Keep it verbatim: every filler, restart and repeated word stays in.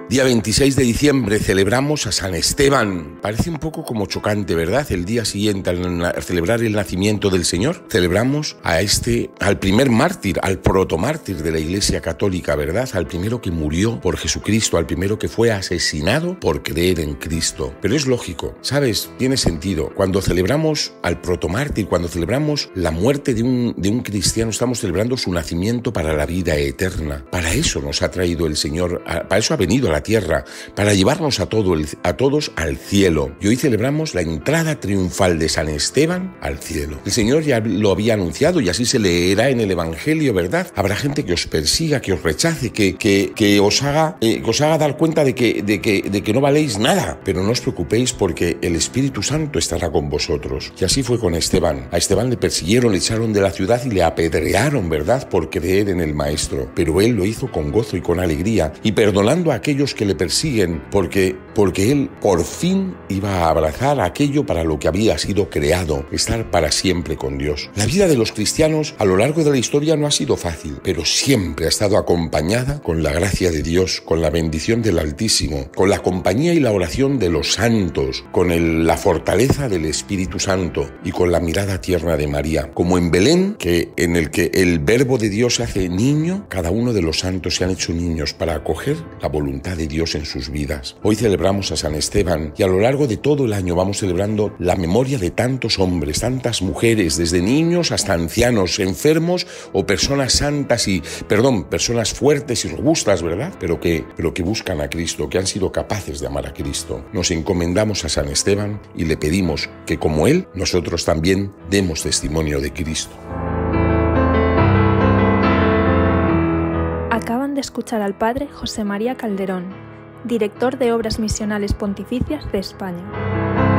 Día veintiséis de diciembre celebramos a San Esteban. Parece un poco como chocante, ¿verdad? El día siguiente al celebrar el nacimiento del Señor, celebramos a este, al primer mártir, al protomártir de la Iglesia Católica, ¿verdad? Al primero que murió por Jesucristo, al primero que fue asesinado por creer en Cristo. Pero es lógico, ¿sabes? Tiene sentido. Cuando celebramos al protomártir, cuando celebramos la muerte de un, de un cristiano, estamos celebrando su nacimiento para la vida eterna. Para eso nos ha traído el Señor, para eso ha venido a la tierra, para llevarnos a, todo el, a todos al cielo. Y hoy celebramos la entrada triunfal de San Esteban al cielo. El Señor ya lo había anunciado y así se leerá en el Evangelio, ¿verdad? Habrá gente que os persiga, que os rechace, que, que, que, os, haga, eh, que os haga dar cuenta de que, de, que, de que no valéis nada. Pero no os preocupéis porque el Espíritu Santo estará con vosotros. Y así fue con Esteban. A Esteban le persiguieron, le echaron de la ciudad y le apedrearon, ¿verdad? Por creer en el Maestro. Pero él lo hizo con gozo y con alegría y perdonando a aquellos que le persiguen porque, porque él por fin iba a abrazar aquello para lo que había sido creado, estar para siempre con Dios. La vida de los cristianos a lo largo de la historia no ha sido fácil, pero siempre ha estado acompañada con la gracia de Dios, con la bendición del Altísimo, con la compañía y la oración de los santos, con el, la fortaleza del Espíritu Santo y con la mirada tierna de María. Como en Belén, que en el que el Verbo de Dios se hace niño, cada uno de los santos se han hecho niños para acoger la voluntad de Dios en sus vidas. Hoy celebramos a San Esteban y a lo largo de todo el año vamos celebrando la memoria de tantos hombres, tantas mujeres, desde niños hasta ancianos, enfermos o personas santas y, perdón, personas fuertes y robustas, ¿verdad? Pero que, pero que buscan a Cristo, que han sido capaces de amar a Cristo. Nos encomendamos a San Esteban y le pedimos que como él, nosotros también demos testimonio de Cristo. Acaban de escuchar al Padre José María Calderón, director de Obras Misionales Pontificias de España.